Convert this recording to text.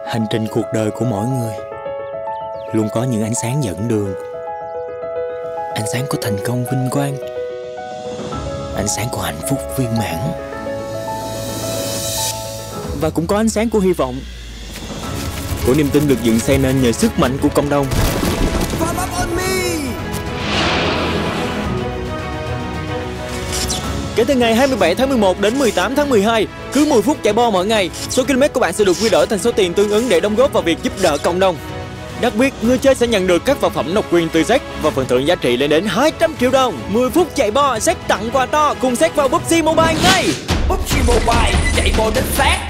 Hành trình cuộc đời của mỗi người luôn có những ánh sáng dẫn đường. Ánh sáng của thành công vinh quang, ánh sáng của hạnh phúc viên mãn, và cũng có ánh sáng của hy vọng, của niềm tin được dựng xây nên nhờ sức mạnh của cộng đồng. Kể từ ngày 27 tháng 11 đến 18 tháng 12, cứ 10 phút chạy bo mỗi ngày, số km của bạn sẽ được quy đổi thành số tiền tương ứng để đóng góp vào việc giúp đỡ cộng đồng. Đặc biệt, người chơi sẽ nhận được các vật phẩm độc quyền từ Jack và phần thưởng giá trị lên đến 200 triệu đồng. 10 phút chạy bo, Jack tặng quà to, cùng Jack vào PUBG Mobile ngay. PUBG Mobile, chạy bo đến phát.